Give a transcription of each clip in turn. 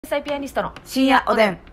天才ピアニストの深夜おでん。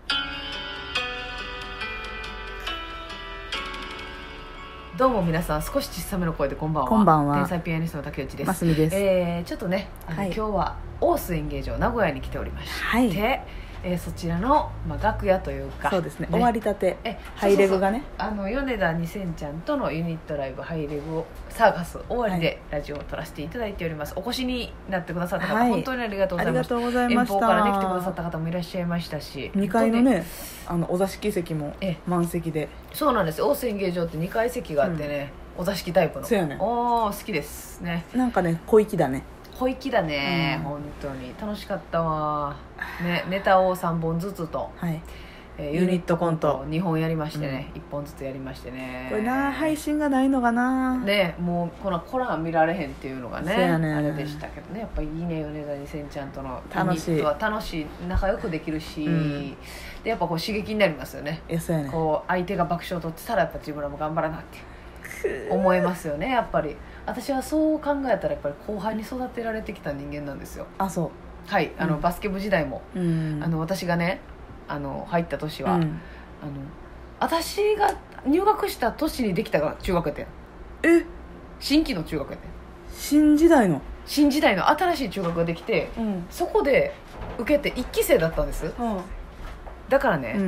どうも皆さん、少し小さめの声でこんばんは。 こんばんは。 天才ピアニストの竹内です。 ますみです。 ちょっとね、 はい、 今日は大須演芸場名古屋に来ておりまして、 はい、 そちらの、楽屋というか、 そうですね、終わりたてハイそうそうそう、 レグがね、 米田2000ちゃんとのユニットライブハイレグをサーカス終わりでラジオを撮らせていただいております。お越しになってくださった方、本当にありがとうございました。遠方からね来てくださった方もいらっしゃいましたし、 2階のね、お座敷席も満席で。 そうなんですよ。大須演芸場って2階席があってね、お座敷タイプの。 そうやね。 好きですね。 なんかね、小粋だね。 小粋だね、本当に楽しかったわ、ね、ネタを3本ずつと、 はい、 ユニットコント2本やりましてね、1本ずつやりましてね。 これな、配信がないのかなね、もうこのコラ見られへんっていうのが ねあれでしたけどね。やっぱりいいね、米田2000ちゃんとの楽しい、 ユニットは楽しい、仲良くできるし、でやっぱこう刺激になりますよね。 そうやね。 こう相手が爆笑を取ってたらやっぱ自分らも頑張らなって思いますよね。やっぱり私はそう考えたらやっぱり後輩に育てられてきた人間なんですよ。 あ、そう。 はい、バスケ部時代も、私がね入った年は、私が入学した年にできたが中学やってん。新規の中学やってん。新時代の新しい中学ができて、そこで受けて1期生だったんです、だからね、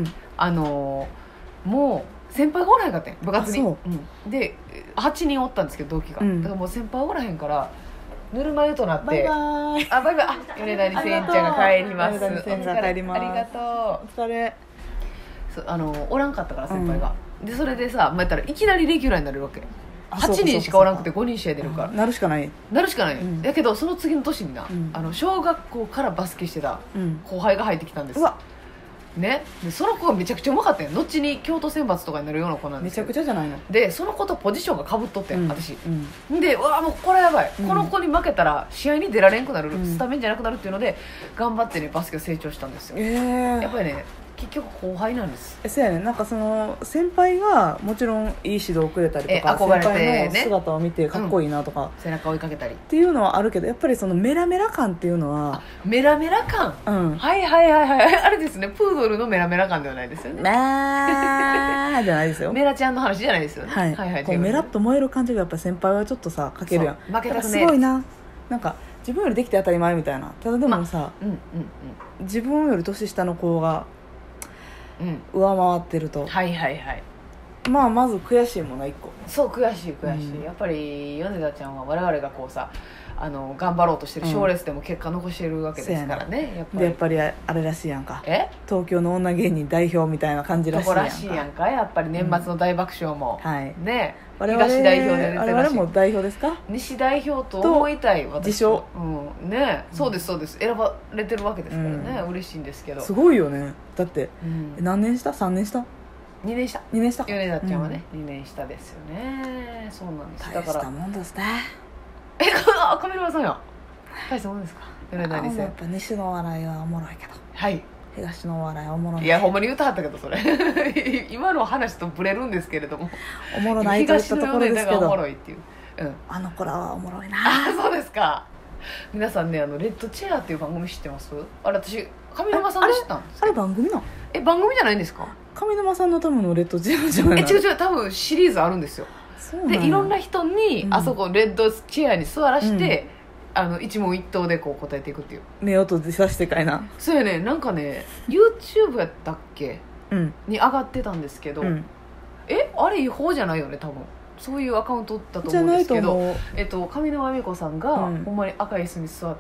もう先輩がおらへんかったん部活に、で8人おったんですけど同期が、だからもう先輩おらへんからぬるま湯となって、 バイバイ、 バイバイ、米田2000ちゃんが帰ります。 米田2000が帰ります。 ありがとう。お疲れ。 おらんかったから先輩が、でそれでさ、やったらいきなりレギュラーになれるわけ。8人しかおらんくて5人試合出るから、 なるしかない、 だけどその次の年にな、小学校からバスケしてた後輩が入ってきたんです、ね、でその子がめちゃくちゃうまかったんや。後に京都選抜とかになるような子なんですよ。 めちゃくちゃじゃないの。でその子とポジションがかぶっとってん、私、でうわもうこれやばい、この子に負けたら試合に出られんくなる、スタメンじゃなくなるっていうので頑張ってねバスケを成長したんですよ。やっぱりね、結局後輩なんです。 そうやね。なんかその先輩がもちろんいい指導をくれたりとか、 憧れてね、 先輩の姿を見てかっこいいなとか、 背中追いかけたりっていうのはあるけど、やっぱりそのメラメラ感っていうのは、 メラメラ感、はいはいはいはい、あれですね、プードルのメラメラ感ではないですよね。 じゃないですよ。 メラちゃんの話じゃないですよね。 はいはい、こうメラッと燃える感じがやっぱ先輩はちょっとさ、かけるやん。 負けたくねすごいな、なんか自分よりできて当たり前みたいな。ただでもさ、自分より年下の子が上回ってると、まず悔しいもんな、一個。 そう、悔しい、やっぱり米田ちゃんは我々がこうさ、頑張ろうとしてる賞レースでも結果残してるわけですからね、 やっぱりあれらしいやんか、東京の女芸人代表みたいな感じらしいやんか。 やっぱり年末の大爆笑も、ね、 我々 東代表で出てらっしゃる。 我々も代表ですか。 西代表と思いたい、私自称、 ね、そうですそうです、選ばれてるわけですからね、嬉しいんですけど。 すごいよね。だって何年下？3年下 ？2年下。 2年下か。 米田ちゃんはね、2年下ですよね。そうなんです。だから大したもんですね。 上沼さんや。大したもんですか、米田2000。 やっぱ西の笑いはおもろいけど、東の笑いはおもろい。 いや、ほんまに言うたはったけど、それ今の話とブレるんですけれども、 おもろないといったところですけど、 おもろいっていう、 あの子らはおもろいな。 そうですか。皆さんね、レッドチェアっていう番組知ってます？あれ、私上沼さんで知ったんですけど。 あれ番組なの？ 番組じゃないんですか？ 上沼さんのためのレッドチェアじゃない？ 違う、多分シリーズあるんですよ。でいろんな人に、あそこレッドチェアに座らして、一問一答でこう答えていくっていう。 目を閉じさせてかいな。 そうやね。なんかね YouTube やったっけ、に上がってたんですけど、あれ違法じゃないよね、多分。そういうアカウントだと思うんですけど、上沼恵美子さんが、ほんまに赤い椅子に座って、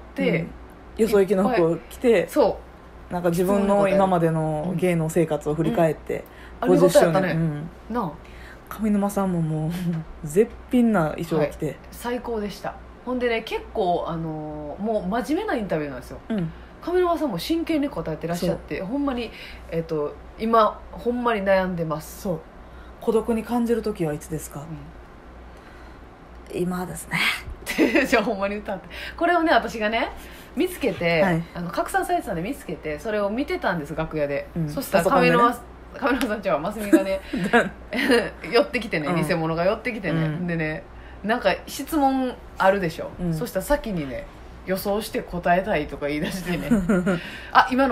よそ行きの服を着て、 そうなんか自分の今までの芸能生活を振り返って、 50周年、 上沼さんももう絶品な衣装を着て、 最高でした。ほんでね、結構もう真面目なインタビューなんですよ。上沼さんも真剣に答えてらっしゃって、ほんまに、今ほんまに悩んでます。 孤独に感じる時はいつですか？今ですねじゃあほんまに歌って、これをね私がね見つけて、拡散されてたんで見つけて、それを見てたんです、楽屋で。そしたら上沼さんちはますみがね寄ってきてね、偽物が寄ってきてね、でね、なんか質問あるでしょ、そしたら先にね予想して答えたいとか言い出してね今のは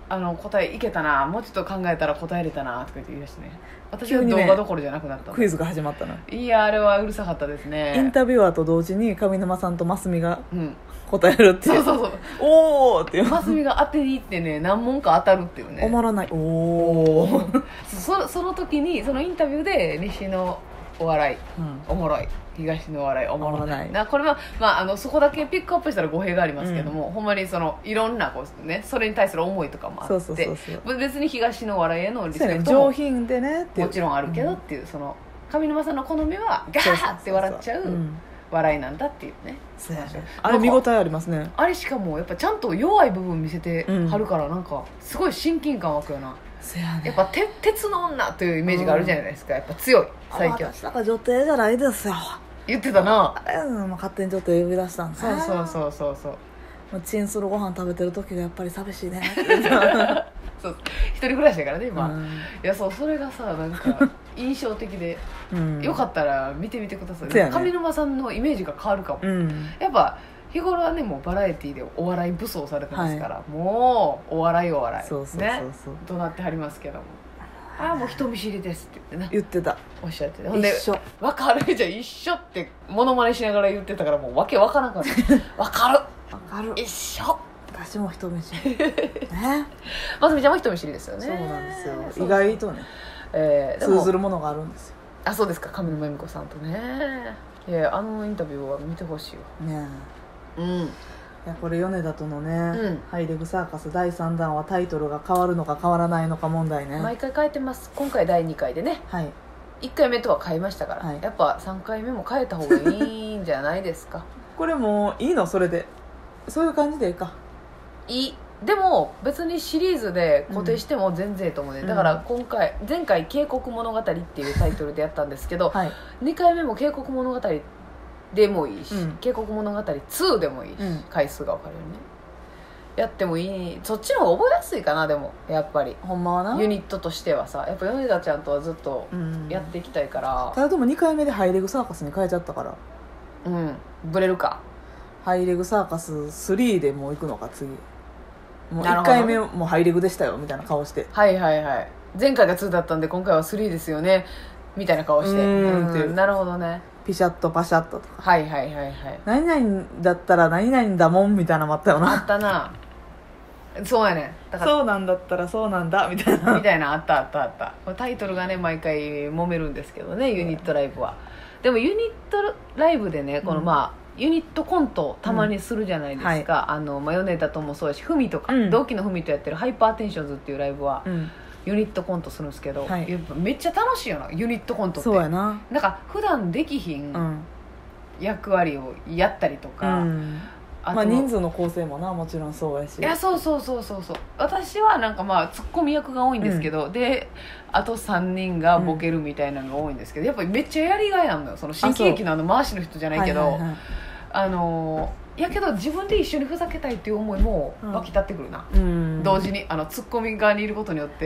答えいけたな、もうちょっと考えたら答えれたなとか言って言い出してね、私は動画どころじゃなくなったの、 クイズが始まったの。 いやあれはうるさかったですね。 インタビュアーと同時に上沼さんとますみが答えるっていう、 そうおーっていう、 ますみが当てに行ってね、何問か当たるっていうね、 おもらない、おおその時にそのインタビューで西のお笑い、おもろい、東のお笑いおもろないな、これは、そこだけピックアップしたら語弊がありますけども、ほんまにいろんなそれに対する思いとかもあって別に東のお笑いへのリスペクトも上品でねもちろんあるけどっていう、上沼さんの好みはガーって笑っちゃう笑いなんだっていうね。 あれ見応えありますね。 あれしかもやっぱちゃんと弱い部分見せてはるから、なんかすごい親近感湧くよな。やっぱ鉄の女というイメージがあるじゃないですか、やっぱ強い最強。 私なんか女帝じゃないですよ言ってたな。 勝手に女帝呼び出したんです。 そうチンするご飯食べてる時がやっぱり寂しいねそう一人暮らしだからね今、いやそれがさなんか印象的で、よかったら見てみてください、上沼さんのイメージが変わるかも、やっぱ日頃はねもうバラエティーでお笑い武装されてますから、もうお笑いね怒鳴ってはりますけども、もう人見知りですって言ってね、 言ってた、 おっしゃってて、ほんで分かるじゃん一緒ってモノマネしながら言ってたから、もうわけ分からなかった分かる一緒、 私も人見知りね、 ますみちゃんも人見知りですよね。 そうなんですよ、意外とね、通ずるものがあるんですよ。 そうですか、上沼恵美子さんとね。いやインタビューは見てほしいわね。 いやこれ米田とのね、ハイレグサーカス第3弾はタイトルが変わるのか変わらないのか問題ね。 毎回変えてます。今回第2回でね、1回目とは変えましたから、やっぱ3回目も変えた方がいいんじゃないですかこれもういいの、それでそういう感じでいいか。 いい。でも別にシリーズで固定しても全然いいと思うね、だから前回警告物語っていうタイトルでやったんですけど、2回目も警告物語でもいいし、警告物語2でもいいし、回数が分かるよね、やってもいい。そっちの方が覚えやすいかな。でもやっぱりほんまはな、 ユニットとしてはさ、やっぱ米田ちゃんとはずっとやっていきたいから、 ただでも2回目でハイレグサーカスに変えちゃったから、 ブレるか。 ハイレグサーカス3でもう行くのか次。もう1回目もハイレグでしたよみたいな顔して、 前回が2だったんで今回は3ですよねみたいな顔して、なるほどね。 ピシャッとパシャッととか、 何 々だったら何々だもんみたいなのもあったよな。 あったな。そうやね。 だからそうなんだったらそうなんだみたいなあったタイトルがね毎回揉めるんですけどね、ユニットライブは。でもユニットライブでね、このユニットコントたまにするじゃないですか、米田ともそうやし、ふみとか、同期のふみとやってるハイパーテンションズっていうライブは、ユニットコントするんですけど、やっぱめっちゃ楽しいよなユニットコントって。 そうやな、 なんか普段できひん役割をやったりとか、 人数の構成もなもちろんそうやし、 いやそう私はなんかツッコミ役が多いんですけど、であと3人がボケるみたいなのが多いんですけど、やっぱりめっちゃやりがいあるのよ。その新喜劇の回しの人じゃないけど、やけど自分で一緒にふざけたいっていう思いも湧き立ってくるな、同時にツッコミ側にいることによって。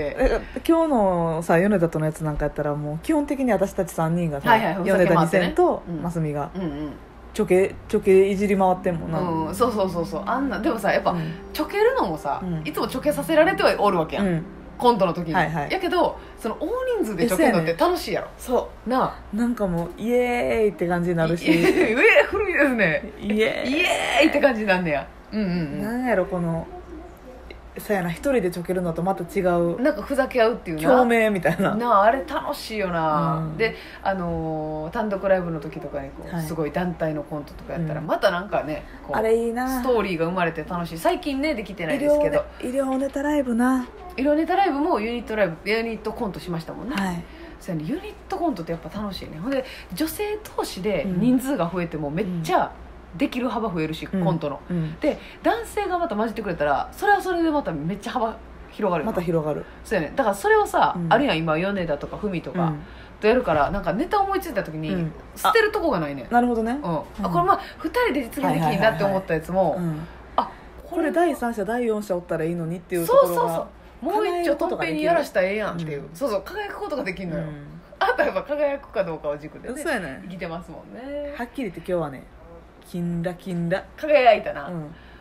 今日のさ米田とのやつなんかやったらもう基本的に私たち3人がさ、米田2000とますみがちょけいじり回ってんもんな、 そうあんな。でもさやっぱ、ちょけるのもさ、いつもちょけさせられてはおるわけやん、コントの時に、やけどその大人数でちょけるのって楽しいやろ。そうなんかもうイエーイって感じになるし古いですね、イエーイって感じになんねや。 なんやろこのそうやな、一人でちょけるのとまた違うなんかふざけ合うっていうな共鳴みたいなあれ楽しいよな、で単独ライブの時とかにすごい団体のコントとかやったら、またなんかねあれいいな、 ストーリーが生まれて楽しい。最近ねできてないですけど、 医療ネタライブな、 医療ネタライブもユニットコントしましたもんね、そうやね、ユニットコントってやっぱ楽しいね。ほんで女性同士で人数が増えてもめっちゃできる幅増えるし、コントの、で男性がまた混じってくれたらそれはそれでまためっちゃ幅広がるよ。 また広がる。 そうやね。だからそれをさ、あるいは今米田とかふみとかとやるから、なんかネタ思いついた時に捨てるとこがないね。 なるほどね、 これ2人で実現できんなって思ったやつも、 これ第3者第4者おったらいいのにっていうところが、 もう一丁とっぺんにやらしたらええやんっていう、輝くことができるのよ、あとやっぱ輝くかどうかを軸でね、 そうやね、 生きてますもんね。 はっきり言って今日はね、キンラ輝いたな、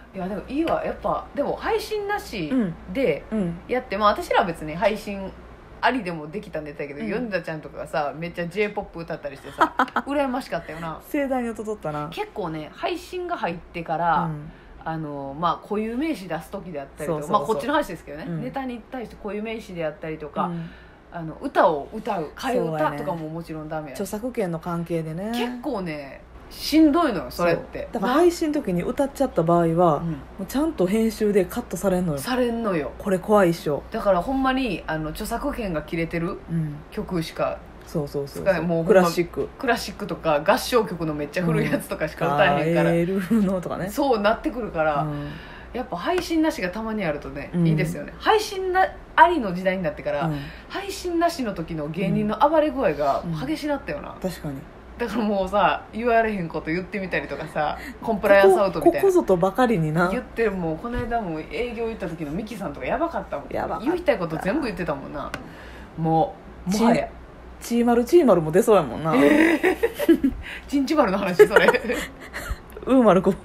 いやでもいいわ、やっぱでも配信なしでやって、まあ私らは別に配信ありでもできたネタやけど、ヨネダちゃんとかがさめっちゃ J-POP 歌ったりしてさ羨ましかったよな。 盛大に音取ったな。 結構ね配信が入ってから、まあ固有名詞出す時であったりとか、まあこっちの話ですけどね、ネタに対して固有名詞であったりとか、歌を歌う替え歌とかももちろんダメや、 著作権の関係でね結構ねしんどいのよそれって。 だから配信の時に歌っちゃった場合は、もうちゃんと編集でカットされんのよ。 されんのよ。 これ怖いっしょ。 だからほんまに著作権が切れてる曲しか、 そうそうそう、 もうクラシックとか合唱曲のめっちゃ古いやつとかしか歌えへんから、 のとかね、 そうなってくるから、やっぱ配信なしがたまにあるとね、いいですよね。配信ありの時代になってから、配信なしの時の芸人の暴れ具合が激しなったよな。 確かに。 だからもうさ言われへんこと言ってみたりとかさ、コンプライアンスアウトみたいなここぞとばかりにな言ってる。もうこの間も営業行った時のミキさんとかやばかったもん。言いたいこと全部言ってたもんな。もはやチーマルも出そうやもんな。 チンチマルの話それウーマルコ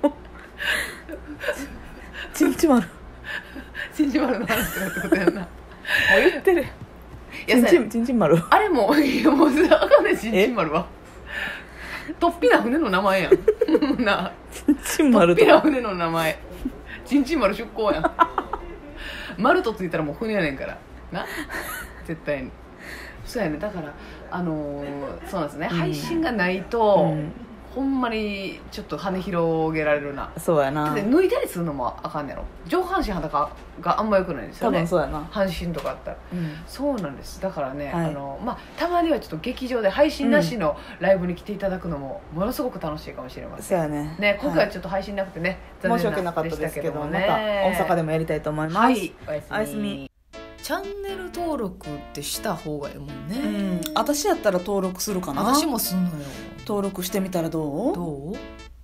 チンチマルの話とかってことやんな。もう言ってる。チンチン丸あれもいやもうあかんねん。チンチン丸はとっぴな船の名前やんな。 チンチン丸とっぴな船の名前、チンチン丸出港やん丸とついたらもう船やねんからな、絶対に。そうやね。だからそうなんですね、配信がないと、ほんまにちょっと羽広げられるな。 そうやな。 で脱いだりするのもあかんねやろ。上半身裸があんまよくないんですよね。 多分そうやな。 半身とかあったら、そうなんです。だからね、まあ、たまにはちょっと劇場で配信なしのライブに来ていただくのもものすごく楽しいかもしれません。 そうやね。 今回はちょっと配信なくてね、 申し訳なかったですけど、また大阪でもやりたいと思います。はい、 おやすみ。チャンネル登録ってした方がいいもんね。 私やったら登録するかな。 私もすんのよ。 登録してみたらどう？